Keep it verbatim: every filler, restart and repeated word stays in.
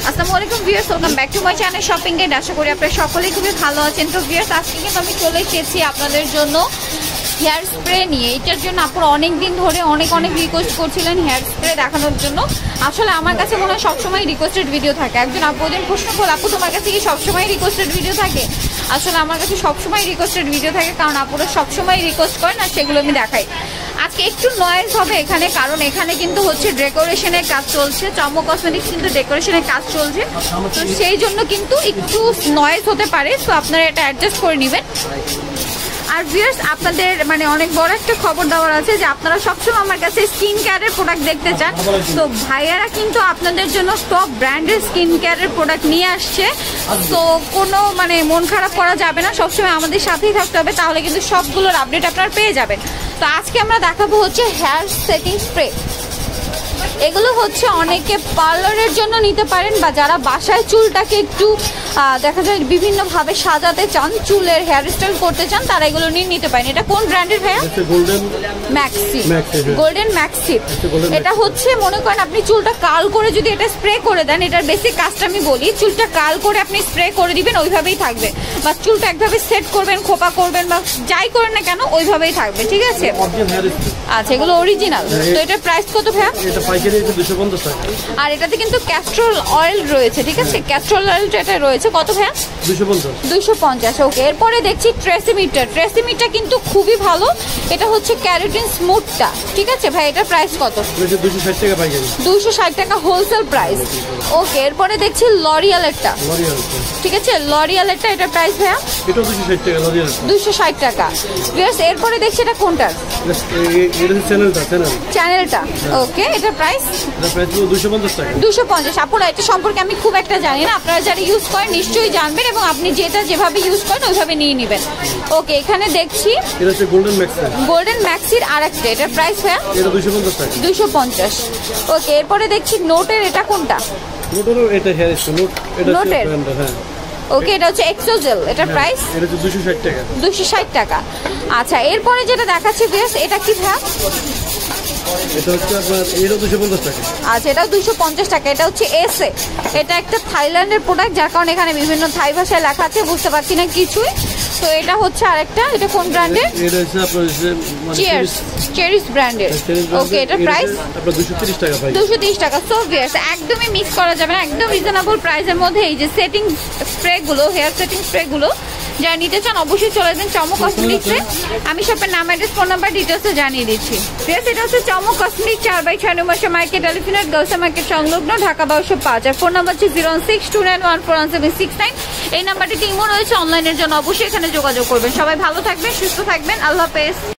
আসসালামু আলাইকুম viewers, welcome back to my channel shopping guide. আশা করি আপনারা সকলেই খুবই ভালো আছেন। তো ভিউয়ার্স, আজকে কিন্তু আমি চলে এসেছি আপনাদের জন্য হেয়ার স্প্রে নিয়ে। এটার জন্য আপনারা অনেক দিন ধরে অনেক অনেক রিকোয়েস্ট করছিলেন হেয়ার স্প্রে দেখানোর জন্য। আসলে আমার কাছে মনে হয় সবসময় রিকোয়েস্টেড ভিডিও থাকে। একজন আপু ওদের প্রশ্ন করল, আপু তোমার কাছে কি সবসময় রিকোয়েস্টেড ভিডিও থাকে? আসলে আমার কাছে সবসময় রিকোয়েস্টেড ভিডিও থাকে, কারণ আপুরা সবসময় রিকোয়েস্ট করেন আর সেগুলো আমি দেখাই। আজকে একটু নয়েজ হবে এখানে, কারণ এখানে কিন্তু হচ্ছে ডেকোরেশনের কাজ চলছে। চমক কসমেটিক্স কিন্তু ডেকোরেশনের কাজ চলছে, তো সেই জন্য কিন্তু একটু নয়েজ হতে পারে। তো আপনারা এটা অ্যাডজাস্ট করে নেবেন। আর ভিউয়ার্স, আপনাদের মানে অনেক বড় একটা খবর দেওয়ার আছে যে আপনারা সবসময় আমার কাছে স্কিন কেয়ারের প্রোডাক্ট দেখতে চান। তো ভাইয়ারা কিন্তু আপনাদের জন্য টপ ব্র্যান্ডের স্কিন কেয়ারের প্রোডাক্ট নিয়ে আসছে। তো কোনো মানে মন খারাপ করা যাবে না, সবসময় আমাদের সাথেই থাকতে হবে, তাহলে কিন্তু সবগুলোর আপডেট আপনারা পেয়ে যাবেন। তো আজকে আমরা দেখাবো হচ্ছে হেয়ার সেটিং স্প্রে। এগুলো হচ্ছে অনেকে পার্লারের জন্য নিতে পারেন, বা যারা বাসায় চুলটাকে একটু দেখা যায় বিভিন্নভাবে সাজাতে চান, চুলের হেয়ার স্টাইল করতে চান, তারা এগুলো নিয়ে নিতে পারেন। এটা কোন ব্র্যান্ডের ভাইয়া? Golden maxi. Golden maxi. এটা হচ্ছে মনে করেন আপনি চুলটা কাল করে যদি এটা স্প্রে করে দেন, এটার বেসিক কাজটা আমি বলি, চুলটা কাল করে আপনি স্প্রে করে দিবেন, ওইভাবেই থাকবে। বা চুলটা একভাবে সেট করবেন, খোপা করবেন, বা যাই করেন না কেন ওইভাবেই থাকবে, ঠিক আছে? আচ্ছা, এগুলো অরিজিনাল। তো এটার প্রাইস কত ভাইয়া? আর এটাতে কিন্তু ক্যাস্ট্রল অয়েল রয়েছে, ঠিক আছে? ক্যাস্ট্রল অয়েলটা এটা রয়েছে কত ভাইয়া? দুইশো পঞ্চাশ। ওকে, এরপরে দেখছি ট্রেসিমিটার। ট্রেসিমিটার কিন্তু খুবই ভালো। এটা হচ্ছে ক্যারাটিন স্মুথটা, ঠিক আছে ভাই? এটার প্রাইস কত? দুইশো ষাট টাকা হোলসেল প্রাইস। ওকে, এরপরে দেখছি লরিয়ালেরটা, ঠিক আছে? লরিয়ালেরটা এটার প্রাইস ভাইয়া দুইশো ষাট টাকা। এরপরে দেখছি এটা কোনটার? চ্যানেলটা। ওকে, এটার প্রাইস দুইশো পঞ্চাশ। আপনারা এটা সম্পর্কে আমি খুব একটা জানি না, আপনারা যারা ইউজ করেন নিশ্চয়ই জানবেন, এবং আপনি যেটা যেভাবে ইউজ করেন ওইভাবে নিয়ে নেবেন। ওকে, এখানে দেখছি গোল্ডেন ম্যাক্সির আর একটা, এটার প্রাইস ভাইয়া দুইশো পঞ্চাশ। ওকে, এরপরে দেখছি নোটের। এটা কোনটা? নোটের। ওকে, এটা হচ্ছে এক্সোজেল। এটার প্রাইস দুইশো ষাট টাকা। আচ্ছা, এরপরে যেটা দেখাচ্ছি ভিউয়ার্স, এটা কি ভাইয়া? আচ্ছা, এটাও দুইশো পঞ্চাশ টাকা। এটা হচ্ছে এসে। এটা একটা থাইল্যান্ডের প্রোডাক্ট, যার কারণে এখানে বিভিন্ন থাই ভাষায় লেখা আছে, বুঝতে পারছি না কিছুই। তো এটা হচ্ছে আরেকটা, এটা কোন ব্র্যান্ডের? চিয়ার্স চেরিস ব্র্যান্ডের। ওকে, এটার প্রাইস দুইশো তিরিশ টাকা। সো ভিউয়ার্স, একদমই মিস করা যাবে না, একদম রিজনেবল প্রাইসের মধ্যে এই যে সেটিং স্প্রেগুলো, হেয়ার সেটিং স্প্রেগুলো যারা নিতে চান অবশ্যই চলে আসবেন চমক কসমেটিক্সে। আমি শপের নাম, অ্যাড্রেস, ফোন নাম্বার ডিটেলসে জানিয়ে দিচ্ছি। ভিউয়ার্স, এটা হচ্ছে চমক কসমেটিক্স, চার বাই ছয় নম্বর মার্কেট, এলিফিনেট গার্লস মার্কেট সংলগ্ন, ঢাকা বারোশো পাঁচ। আর ফোন নাম্বার হচ্ছে zero six two nine one four one seven six nine. এই নাম্বারটিতে ইমো রয়েছে, অনলাইনের জন্য অবশ্যই এখানে যোগাযোগ করবেন। সবাই ভালো থাকবেন, সুস্থ থাকবেন, আল্লাহ হাফেজ।